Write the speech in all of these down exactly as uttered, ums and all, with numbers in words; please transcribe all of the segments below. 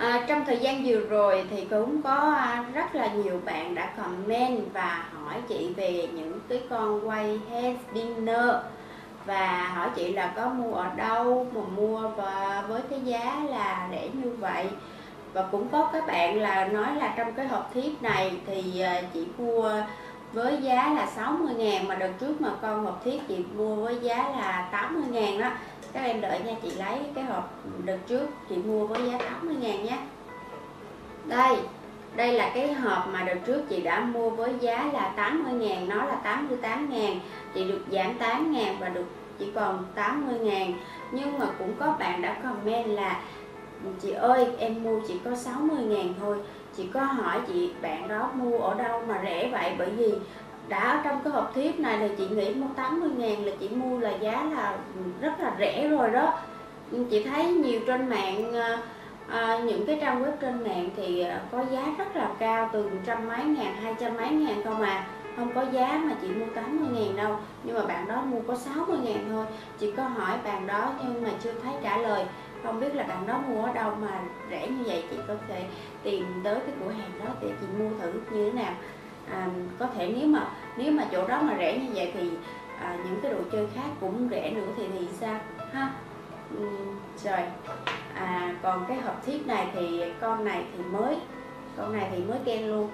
À, trong thời gian vừa rồi thì cũng có rất là nhiều bạn đã comment và hỏi chị về những cái con quay head dinner, và hỏi chị là có mua ở đâu mà mua và với cái giá là rẻ như vậy. Và cũng có các bạn là nói là trong cái hộp thiếp này thì chị mua với giá là sáu mươi ngàn, mà đợt trước mà con hộp thiếp chị mua với giá là tám mươi ngàn đó. Các em đợi nha, chị lấy cái hộp đợt trước chị mua với giá tám mươi ngàn nhé. Đây, đây là cái hộp mà đợt trước chị đã mua với giá là tám mươi ngàn, nó là tám mươi tám ngàn. Chị được giảm tám ngàn và được chỉ còn tám mươi ngàn. Nhưng mà cũng có bạn đã comment là chị ơi em mua chỉ có sáu mươi ngàn thôi. Chị có hỏi chị bạn đó mua ở đâu mà rẻ vậy, bởi vì đã ở trong cái hộp thiếp này là chị nghĩ mua tám mươi ngàn là chị mua là giá là rất là rẻ rồi đó. Nhưng chị thấy nhiều trên mạng, à, những cái trang web trên mạng thì có giá rất là cao, từ trăm mấy ngàn, hai trăm mấy ngàn không à, không có giá mà chị mua tám mươi ngàn đâu. Nhưng mà bạn đó mua có sáu mươi ngàn thôi. Chị có hỏi bạn đó nhưng mà chưa thấy trả lời. Không biết là bạn đó mua ở đâu mà rẻ như vậy. Chị có thể tìm tới cái cửa hàng đó để chị mua thử như thế nào. À, có thể nếu mà nếu mà chỗ đó mà rẻ như vậy thì à, những cái đồ chơi khác cũng rẻ nữa thì thì sao ha. uhm, rồi à, còn cái hộp thiếp này thì con này thì mới con này thì mới ken luôn,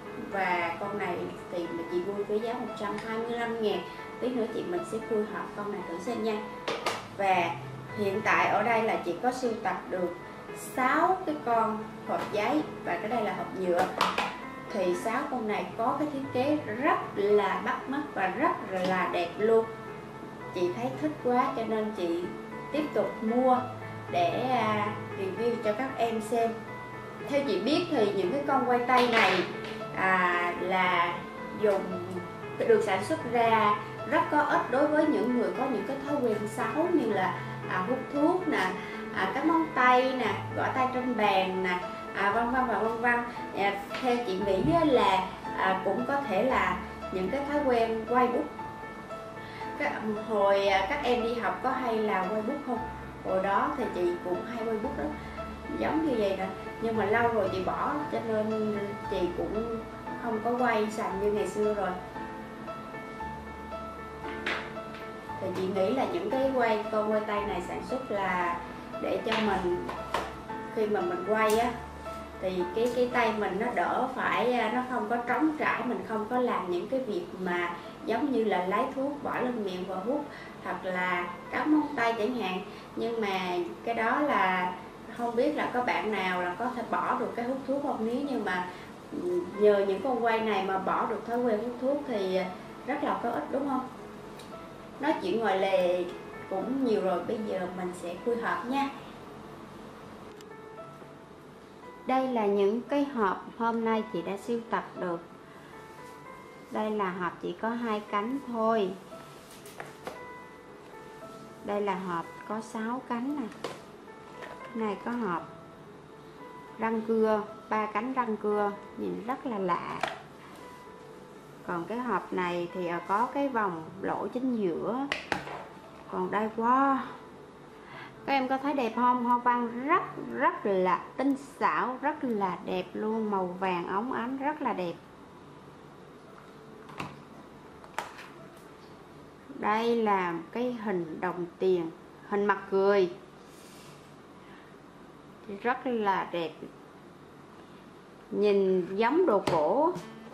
và con này thì chị mua với giá một trăm hai mươi lăm ngàn. Tí nữa chị mình sẽ khui hộp con này thử xem nha. Và hiện tại ở đây là chị có sưu tập được sáu cái con hộp giấy và cái đây là hộp nhựa. Thì sáu con này có cái thiết kế rất là bắt mắt và rất là đẹp luôn. Chị thấy thích quá cho nên chị tiếp tục mua để review cho các em xem. Theo chị biết thì những cái con quay tay này à, là dùng được sản xuất ra rất có ích đối với những người có những cái thói quen xấu như là à, hút thuốc nè, à, cắt móng tay nè, gõ tay trên bàn nè, à, vân vân và vân vân. À, theo chị nghĩ là à, cũng có thể là những cái thói quen quay bút. Các, hồi các em đi học có hay là quay bút không? Hồi đó thì chị cũng hay quay bút đó, giống như vậy nè, nhưng mà lâu rồi chị bỏ cho nên chị cũng không có quay sành như ngày xưa rồi. Thì chị nghĩ là những cái quay con quay tay này sản xuất là để cho mình khi mà mình quay á thì cái cái tay mình nó đỡ phải, nó không có trống trải, mình không có làm những cái việc mà giống như là lấy thuốc bỏ lên miệng và hút, hoặc là cắn móng tay chẳng hạn. Nhưng mà cái đó là không biết là có bạn nào là có thể bỏ được cái hút thuốc không. Nếu như mà nhờ những con quay này mà bỏ được thói quen hút thuốc thì rất là có ích, đúng không? Nói chuyện ngoài lề cũng nhiều rồi, bây giờ mình sẽ khui hộp nha. Đây là những cái hộp hôm nay chị đã sưu tập được. Đây là hộp chỉ có hai cánh thôi. Đây là hộp có sáu cánh nè. Cái này có hộp răng cưa, ba cánh răng cưa, nhìn rất là lạ. Còn cái hộp này thì có cái vòng lỗ chính giữa. Còn đây, wow, các em có thấy đẹp không? Hoa văn rất rất là tinh xảo, rất là đẹp luôn, màu vàng óng ánh rất là đẹp. Đây là cái hình đồng tiền, hình mặt cười, rất là đẹp, nhìn giống đồ cổ.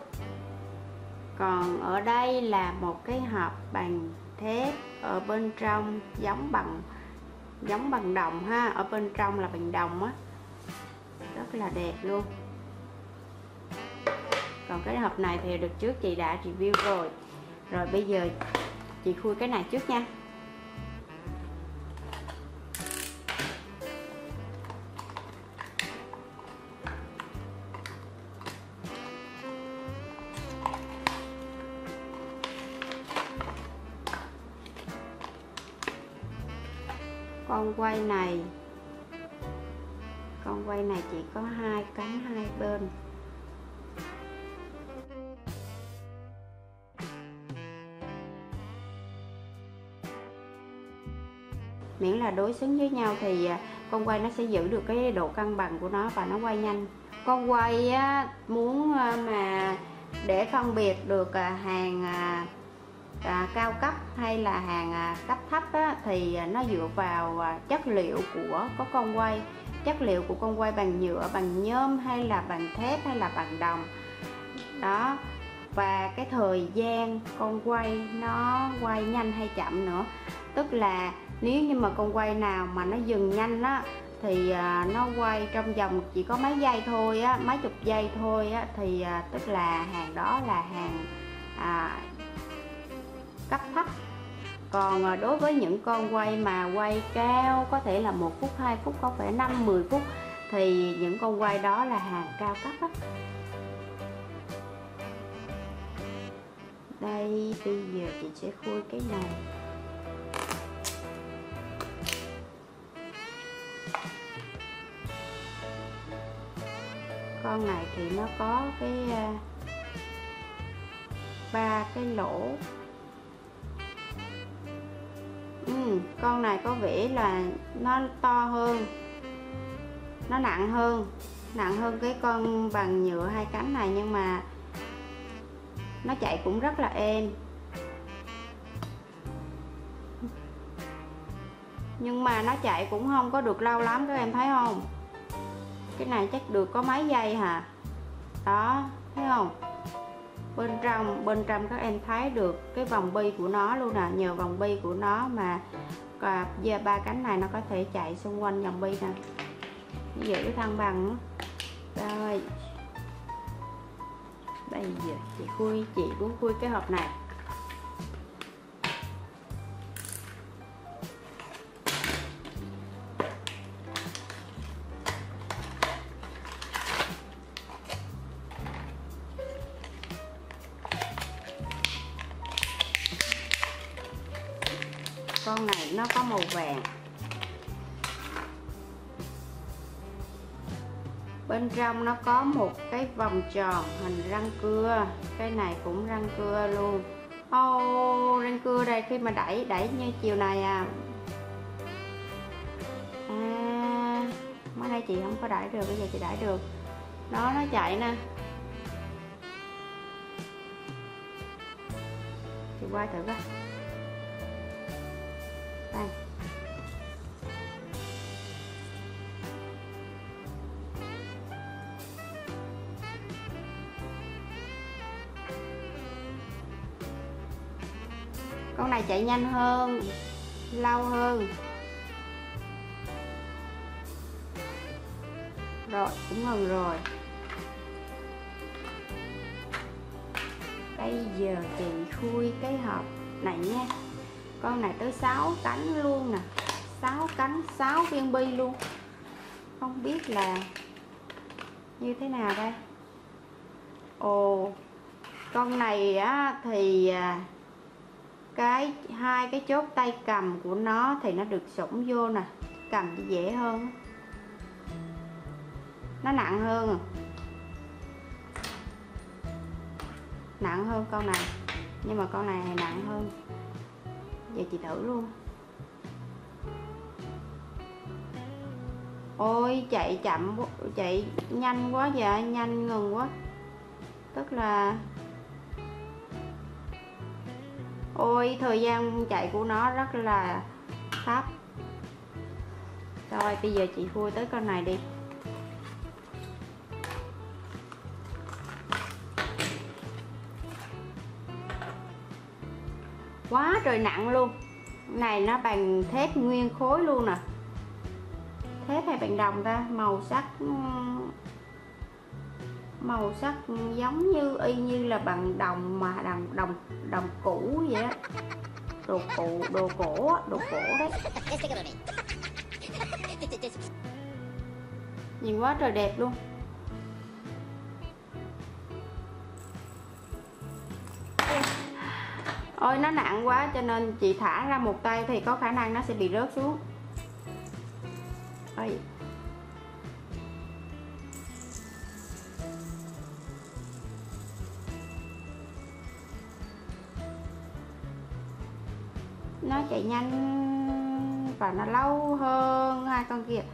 Còn ở đây là một cái hộp bằng thép, ở bên trong giống bằng giống bằng đồng ha, ở bên trong là bằng đồng á, rất là đẹp luôn. Còn cái hộp này thì được trước chị đã review rồi. Rồi bây giờ chị khui cái này trước nha. Con quay này con quay này chỉ có hai cánh hai bên. Miễn là đối xứng với nhau thì con quay nó sẽ giữ được cái độ cân bằng của nó và nó quay nhanh. Con quay á, muốn mà để phân biệt được hàng à, cao cấp hay là hàng à, cấp thấp á, thì nó dựa vào à, chất liệu của có con quay. Chất liệu của con quay bằng nhựa, bằng nhôm hay là bằng thép hay là bằng đồng đó, và cái thời gian con quay nó quay nhanh hay chậm nữa. Tức là nếu như mà con quay nào mà nó dừng nhanh á thì à, nó quay trong vòng chỉ có mấy giây thôi á, mấy chục giây thôi á, thì à, tức là hàng đó là hàng à, cấp thấp. Còn à, đối với những con quay mà quay cao, có thể là một phút, hai phút, có phải năm, mười phút, thì những con quay đó là hàng cao cấp á. Đây, bây giờ chị sẽ khui cái này. Con này thì nó có cái ba cái lỗ. ừ, Con này có vẻ là nó to hơn, nó nặng hơn nặng hơn cái con bằng nhựa hai cánh này, nhưng mà nó chạy cũng rất là êm. Nhưng mà nó chạy cũng không có được lâu lắm, các em thấy không? Cái này chắc được có mấy giây hả? Đó, thấy không? Bên trong, bên trong các em thấy được cái vòng bi của nó luôn nè. Nhờ vòng bi của nó mà giờ ba cánh này nó có thể chạy xung quanh vòng bi nè, giữ thăng bằng nữa. Rồi, bây giờ chị khui, chị muốn khui cái hộp này. Con này nó có màu vàng, bên trong nó có một cái vòng tròn hình răng cưa. Cái này cũng răng cưa luôn. Ô, oh, răng cưa đây, khi mà đẩy đẩy như chiều này à à mới đây chị không có đẩy được, bây giờ chị đẩy được. Đó, nó chạy nè. Chị quay thử coi. Đây. Con này chạy nhanh hơn, lâu hơn. Rồi, cũng ngừng rồi. Bây giờ chị khui cái hộp này nha. Con này tới sáu cánh luôn nè, sáu cánh, sáu viên bi luôn. Không biết là như thế nào đây. Ồ, con này á thì cái hai cái chốt tay cầm của nó thì nó được xủng vô nè, cầm dễ hơn, nó nặng hơn, nặng hơn con này, nhưng mà con này nặng hơn. Giờ chị thử luôn. Ôi, chạy chậm, chạy nhanh quá, dạ nhanh ngừng quá. Tức là ôi, thời gian chạy của nó rất là thấp. Rồi, bây giờ chị khui tới con này đi. Quá trời nặng luôn. Này nó bằng thép nguyên khối luôn nè. Thép hay bằng đồng ta? Màu sắc màu sắc giống như y như là bằng đồng, mà đồng đồng đồng cũ vậy á. Đồ cụ, đồ cổ, đồ cổ đấy. Nhìn quá trời đẹp luôn. Ôi, nó nặng quá cho nên chị thả ra một tay thì có khả năng nó sẽ bị rớt xuống. Ôi. Nó chạy nhanh và nó lâu hơn hai con kia.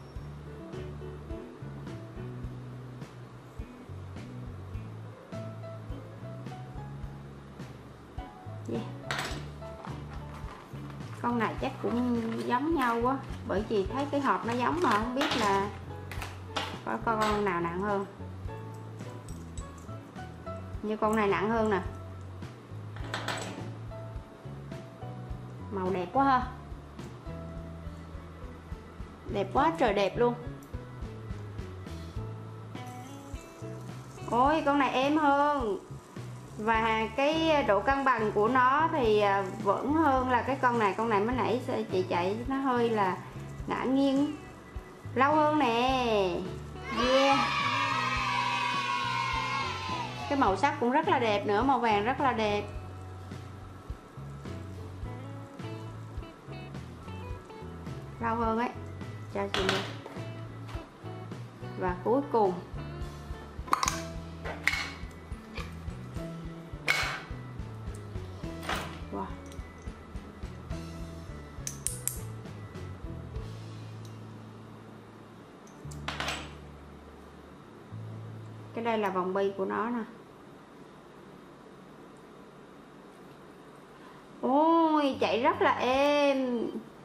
Yeah. Con này chắc cũng giống nhau quá, bởi vì thấy cái hộp nó giống mà không biết là có con nào nặng hơn. Như con này nặng hơn nè. Màu đẹp quá ha. Đẹp quá trời đẹp luôn. Ôi con này êm hơn. Và cái độ cân bằng của nó thì vẫn hơn là cái con này. Con này mới nãy chị chạy nó hơi là ngã nghiêng. Lâu hơn nè. Yeah. Cái màu sắc cũng rất là đẹp nữa, màu vàng rất là đẹp. Lâu hơn ấy. Cho chị luôn. Và cuối cùng wow. Cái đây là vòng bi của nó nè. Ôi chạy rất là êm.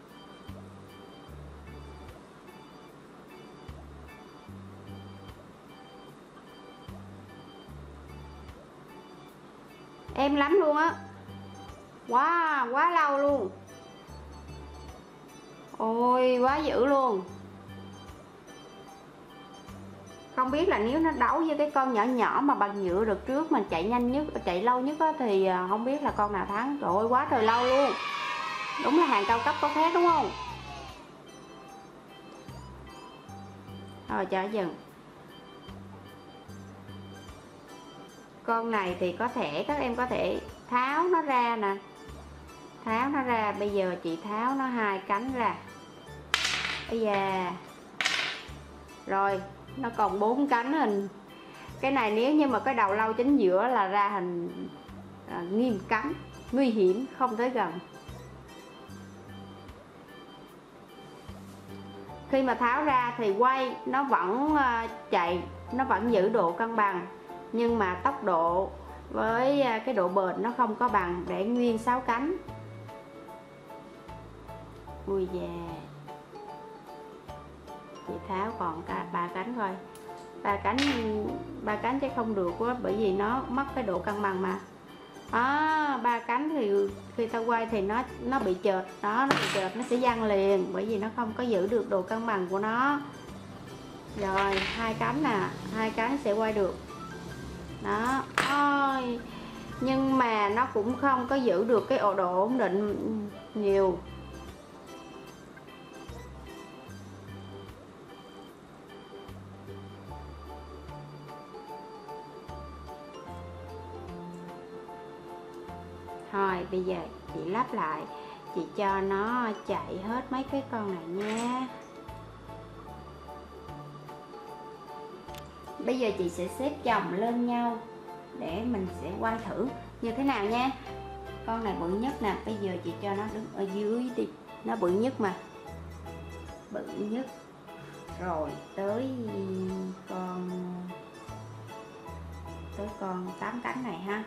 Êm lắm luôn á. Wow, quá lâu luôn. Ôi quá dữ luôn. Không biết là nếu nó đấu với cái con nhỏ nhỏ mà bằng nhựa được trước mình chạy nhanh nhất, chạy lâu nhất á, thì không biết là con nào thắng. Trời ơi quá trời lâu luôn. Đúng là hàng cao cấp có khác đúng không? Rồi cho dừng. Con này thì có thể các em có thể tháo nó ra nè. Tháo nó ra. Bây giờ chị tháo nó hai cánh ra. Bây giờ rồi nó còn bốn cánh hình. Cái này nếu như mà cái đầu lâu chính giữa là ra hình à, nghiêm cấm, nguy hiểm, không tới gần. Khi mà tháo ra thì quay nó vẫn uh, chạy, nó vẫn giữ độ cân bằng, nhưng mà tốc độ với uh, cái độ bền nó không có bằng, để nguyên sáu cánh. Ui da. Chị tháo còn cả ba cánh coi. Ba cánh ba cánh chắc không được quá, bởi vì nó mất cái độ cân bằng mà. À, ba cánh thì khi ta quay thì nó nó bị chệch, đó nó bị chệch, nó sẽ văng liền, bởi vì nó không có giữ được độ cân bằng của nó. Rồi hai cánh nè, hai cánh sẽ quay được. Đó. Ôi, nhưng mà nó cũng không có giữ được cái độ ổn định nhiều. Rồi bây giờ chị lắp lại, chị cho nó chạy hết mấy cái con này nha. Bây giờ chị sẽ xếp chồng lên nhau để mình sẽ quay thử như thế nào nha. Con này bự nhất nè, bây giờ chị cho nó đứng ở dưới đi, nó bự nhất mà, bự nhất. Rồi tới con tới con tám cánh này ha.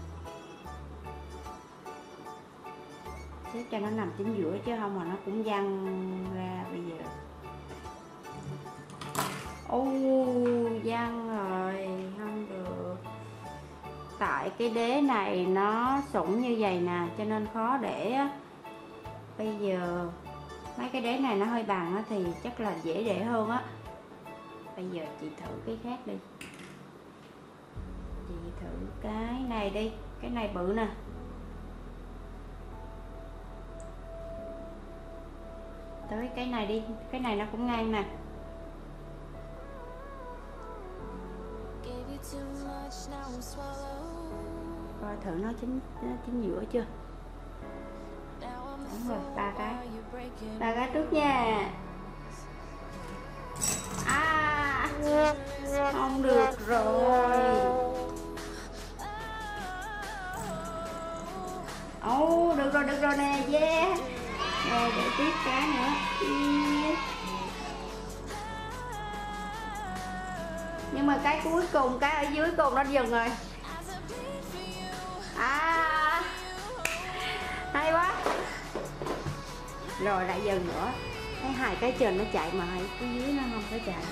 Xếp cho nó nằm chính giữa chứ không mà nó cũng văng ra. Bây giờ ô văng rồi, không được. Tại cái đế này nó sủng như vậy nè, cho nên khó để. Bây giờ mấy cái đế này nó hơi bằng á, thì chắc là dễ để hơn á. Bây giờ chị thử cái khác đi. Chị thử cái này đi, cái này bự nè. Tới cái này đi, cái này nó cũng ngang nè. Coi thử nó chính nó chính giữa chưa. Đúng rồi, ba cái ba cái trước nha. À không được rồi. Ồ oh, được rồi được rồi nè. Yeah. Rồi để tiếp cái nữa. Nhưng mà cái cuối cùng, cái ở dưới cùng nó dừng rồi. À, hay quá. Rồi lại dừng nữa. Cái hai cái trên nó chạy mà hai cái dưới nó không có chạy.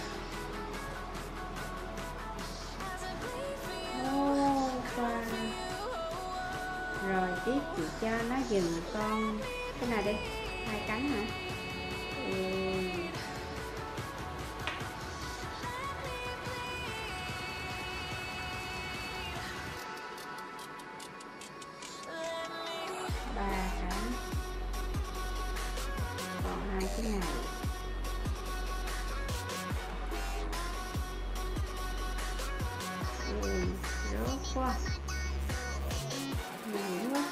Oh, wow. Rồi tiếp chị cho nó dừng con cái này đi, hai cánh hả? Ừ. Ba cánh, còn hai cái này. Ừ, rớt quá, nhiều quá.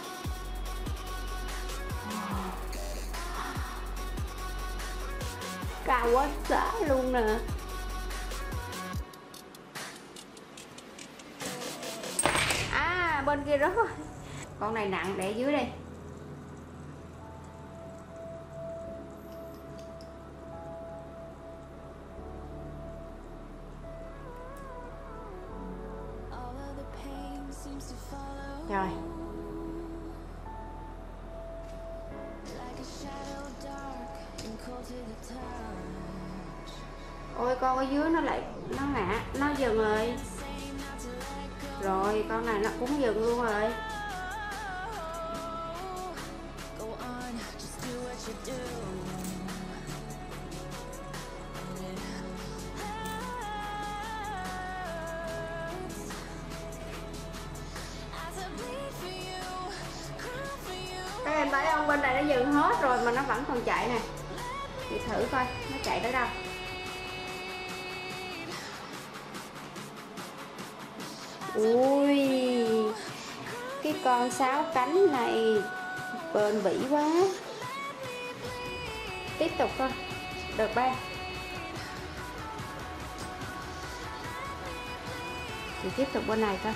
Cao quá xả luôn nè. À, bên kia rớt rồi. Con này nặng, để dưới đi. Rồi. Ôi con ở dưới nó lại nó ngã, nó dừng rồi. Rồi con này nó cũng dừng luôn rồi. Các em thấy không, bên này nó dừng hết rồi mà nó vẫn còn chạy nè. Chị thử coi nó chạy tới đâu. Ui, cái con sáu cánh này bền bỉ quá. Tiếp tục thôi, được ba. Chị tiếp tục bên này thôi.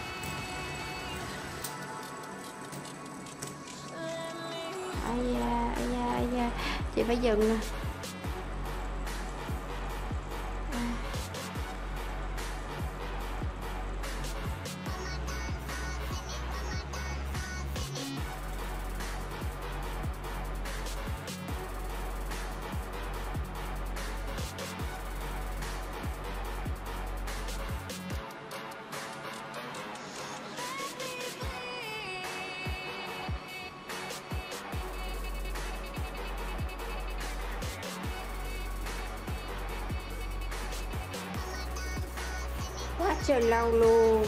Ai da, ai da, ai da, chị phải dừng nè. Quá trời lâu luôn.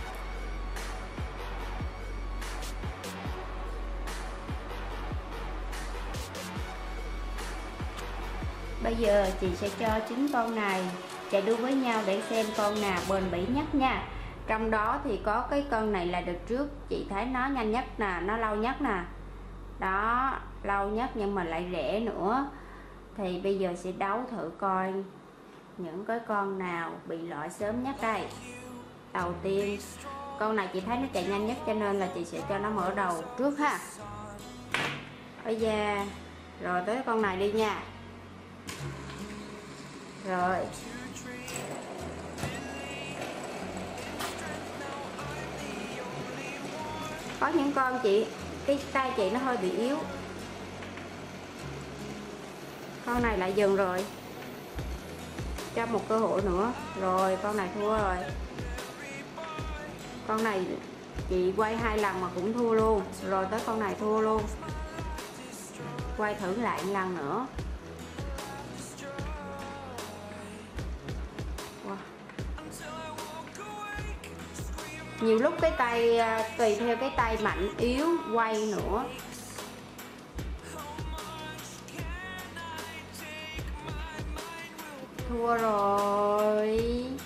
Bây giờ chị sẽ cho chín con này chạy đua với nhau để xem con nào bền bỉ nhất nha. Trong đó thì có cái con này là đợt trước chị thấy nó nhanh nhất nè, nó lâu nhất nè. Đó, lâu nhất nhưng mà lại rẻ nữa. Thì bây giờ sẽ đấu thử coi những cái con nào bị loại sớm nhất đây. Đầu tiên, con này chị thấy nó chạy nhanh nhất cho nên là chị sẽ cho nó mở đầu trước ha. Ôi da. Rồi tới con này đi nha. Rồi. Có những con chị, cái tay chị nó hơi bị yếu. Con này lại dừng rồi. Cho một cơ hội nữa. Rồi con này thua rồi. Con này chị quay hai lần mà cũng thua luôn. Rồi tới con này thua luôn. Quay thử lại một lần nữa. Wow. Nhiều lúc cái tay tùy theo cái tay mạnh yếu quay nữa. Thua rồi.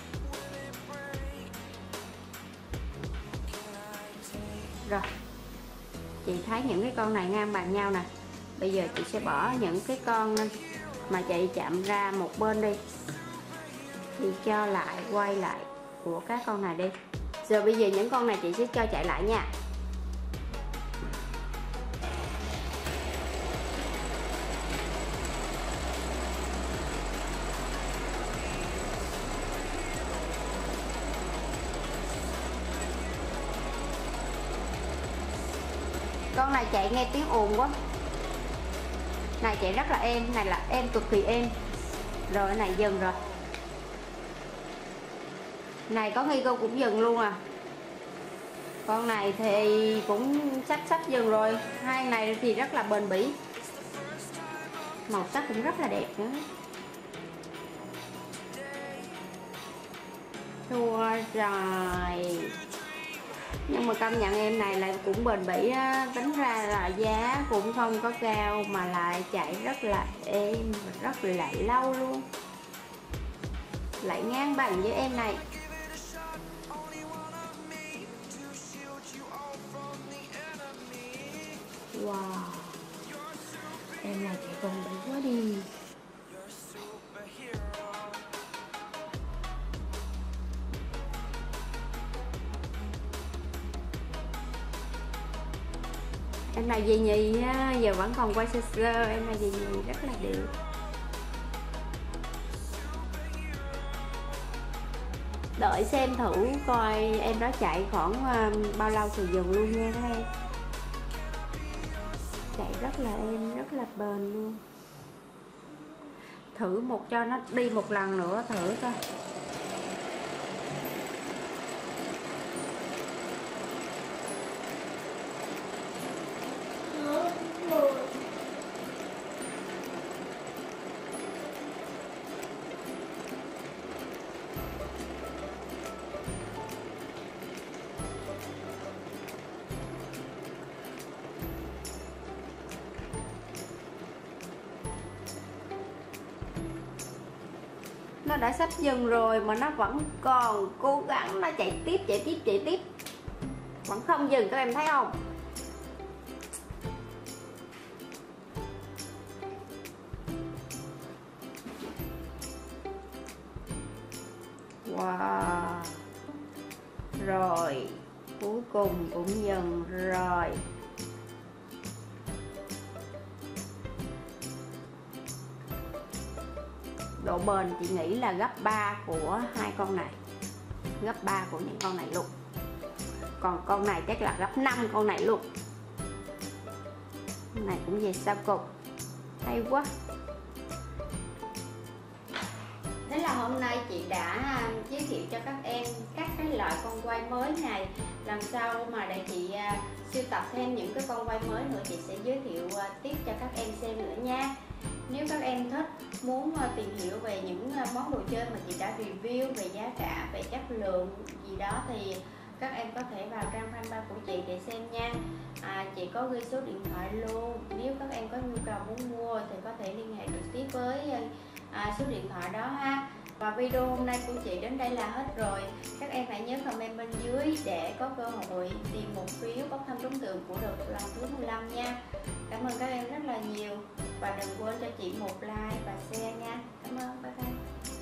Rồi. Chị thấy những cái con này ngang bằng nhau nè. Bây giờ chị sẽ bỏ những cái con mà chị chạm ra một bên đi. Chị cho lại quay lại của các con này đi. Rồi bây giờ những con này chị sẽ cho chạy lại nha. Con này chạy nghe tiếng ồn quá. Này chạy rất là êm, này là êm cực kỳ êm. Rồi cái này dừng rồi. Này có nghi cô cũng dừng luôn à. Con này thì cũng sắp sắp dừng rồi. Hai này thì rất là bền bỉ. Màu sắc cũng rất là đẹp nữa. Thua rồi. Nhưng mà công nhận em này lại cũng bền bỉ á. Tính ra là giá cũng không có cao mà lại chạy rất là êm, rất là lâu luôn. Lại ngang bằng với em này. Wow, em này chạy bền bỉ quá đi. Em này về nhì á, giờ vẫn còn quay sơ sơ. Em này về nhì rất là đẹp. Đợi xem thử coi em đó chạy khoảng uh, bao lâu thì dừng luôn nha các em. Chạy rất là êm, rất là bền luôn. Thử một cho nó đi một lần nữa thử coi. Nó đã sắp dừng rồi mà nó vẫn còn cố gắng nó chạy tiếp, chạy tiếp, chạy tiếp. Vẫn không dừng, các em thấy không? Wow. Rồi, cuối cùng cũng dừng rồi. Độ bền chị nghĩ là gấp ba của hai con này. Gấp ba của những con này luôn. Còn con này chắc là gấp năm con này luôn. Con này cũng về sau cục. Hay quá. Thế là hôm nay chị đã giới thiệu cho các em các cái loại con quay mới này. Lần sau mà để chị sưu tập thêm những cái con quay mới nữa, chị sẽ giới thiệu tiếp cho các em xem nữa nha. Nếu các em thích muốn tìm hiểu về những món đồ chơi mà chị đã review, về giá cả, về chất lượng gì đó thì các em có thể vào trang fanpage của chị để xem nha. À, chị có ghi số điện thoại luôn. Nếu các em có nhu cầu muốn mua thì có thể liên hệ trực tiếp với à, số điện thoại đó ha. Và video hôm nay của chị đến đây là hết rồi. Các em hãy nhớ comment bên dưới để có cơ hội tìm một phiếu bốc thăm trúng thưởng của đợt lần thứ mười lăm nha. Cảm ơn các em rất là nhiều. Và đừng quên cho chị một like và share nha. Cảm ơn, bye bye.